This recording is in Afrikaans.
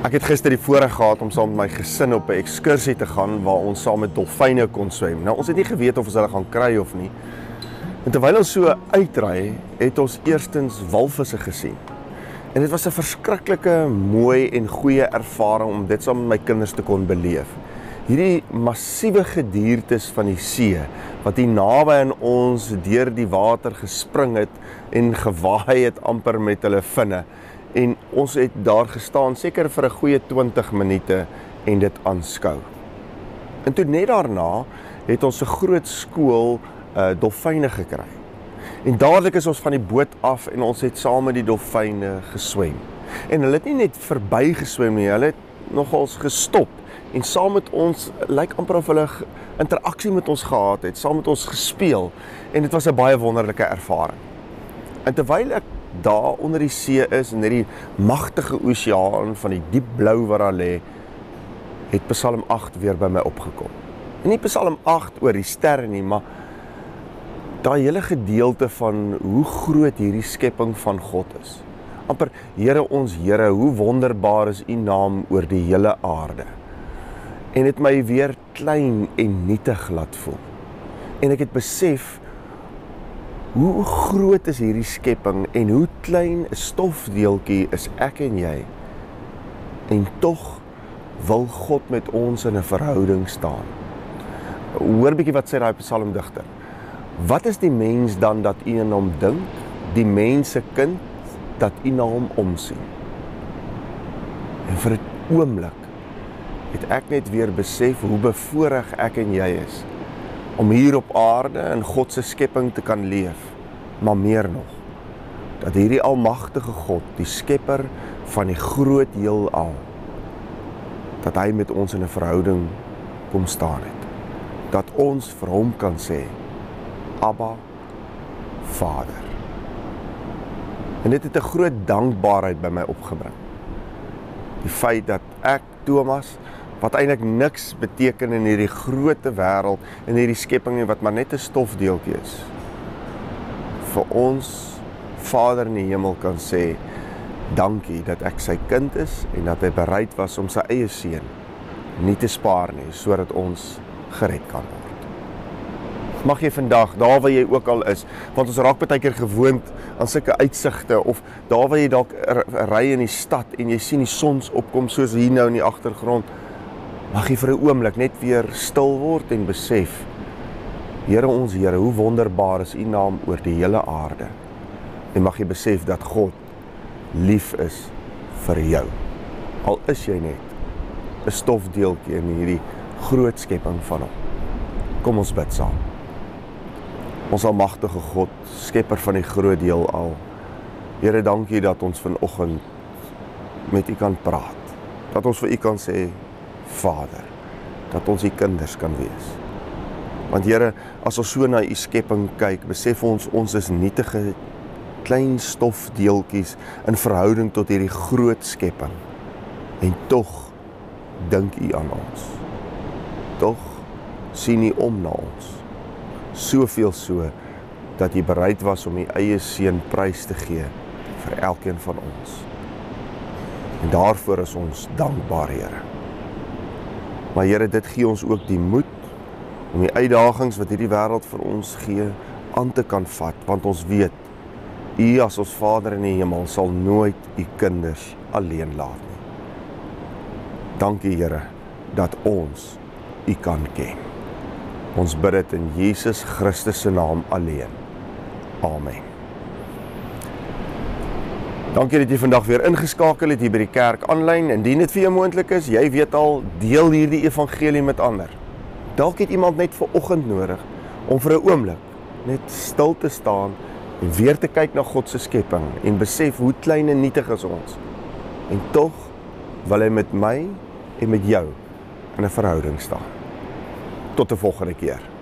Ek het gister die voorreg gehad om saam met my gesin op 'n ekskursie te gaan waar ons saam met dolfyne kon swem. Nou, ons het nie geweet of ons hulle gaan kry of nie. En terwyl ons so uitry, het ons eerstens walvisse gesien. En dit was 'n verskriklike mooi en goeie ervaring om dit saam met my kinders te kon beleef. Hierdie massiewe gediertes van die see, wat hier naby aan ons deur die water gespring het en gewaai het amper met hulle vinne. En ons het daar gestaan, seker vir 'n goeie 20 minute en dit aanskou. En toe net daarna het ons 'n groot skool dolfyne gekry. En dadelik is ons van die boot af en ons het saam met die dolfyne geswem. En hulle het nie net verby geswem nie, hulle het nogals gestop. En saam met ons, lyk amper of hulle interaksie met ons gehad het, saam met ons gespeel. En dit was 'n baie wonderlike ervaring. En terwyl ek daar onder die see is, in hierdie magtige oseaan van die diep blou wat daar lê, het Psalm 8 weer by my opgekom. En nie Psalm 8 oor die sterre nie, maar daai hele gedeelte van hoe groot hierdie skepping van God is. Amper, Here ons Here, hoe wonderbaar is U naam oor die hele aarde. En het my weer klein en nietig laat voel. En ek het besef, hoe groot is hierdie skepping en hoe klein 'n stofdeeltjie is ek en jy. En tog wil God met ons in 'n verhouding staan. Hoor bietjie wat sê daai psalmdigter. Wat is die mens dan dat U aan hom dink? Die mens se kind dat U na hom omsien. En vir 'n oomblik het ek net weer besef hoe bevoorreg ek en jy is om hier op aarde in God se skepping te kan leef, maar meer nog, dat hierdie almagtige God, die skepper van die groot heelal, dat hy met ons in 'n verhouding kom staan het, dat ons vir hom kan sê, Abba, Vader. En dit het 'n groot dankbaarheid by my opgebring. Die feit dat ek, Thomas, wat eintlik niks beteken in hierdie groote wêreld, in hierdie skepping wat maar net 'n stofdeeltjie is, vir ons Vader in die hemel kan sê, dankie dat ek sy kind is en dat hy bereid was om sy eie seun nie te spaar nie, sodat ons gered kan word. Mag jy vandag, daar waar jy ook al is, want ons raak baie keer gewoond aan sulke uitsigte, of daar waar jy dalk ry in die stad en jy sien die sonsopkom soos hier nou in die agtergrond, mag jy vir 'n oomblik net weer stil word en besef, Here ons Here, hoe wonderbaar is U naam oor die hele aarde. En mag jy besef dat God lief is vir jou. Al is jy net 'n stofdeeltjie in hierdie groot skepping van hom. Kom ons bid saam. Ons almagtige God, skepper van die groot heelal. Here, dankie dat ons vanoggend met U kan praat. Dat ons vir U kan sê, Vader, dat ons U kinders kan wees. Want Here, as ons so na U skepping kyk, besef ons is nietige klein stofdeeltjies in verhouding tot hierdie groot skepping. En tog dink U aan ons. Tog sien U om na ons. Soveel so, dat U bereid was om U eie seun prys te gee vir elkeen van ons. En daarvoor is ons dankbaar, Here. Maar Here, dit gee ons ook die moed om die uitdagings wat hierdie wêreld vir ons gee, aan te kan vat, want ons weet, U as ons Vader in die hemel sal nooit U kinders alleen laat nie. Dankie, Here, dat ons U kan ken. Ons bid dit in Jesus Christus se naam alleen. Amen. Dankie dat jy vandag weer ingeskakel het hier by die kerk aanlyn. Indien dit vir jou moontlik is, jy weet al, deel hierdie evangelie met ander. Dalk het iemand net vanoggend nodig om vir 'n oomblik net stil te staan en weer te kyk na God se skepping en besef hoe klein en nietig is ons. En tog wil hy met my en met jou in 'n verhouding staan. Tot 'n volgende keer.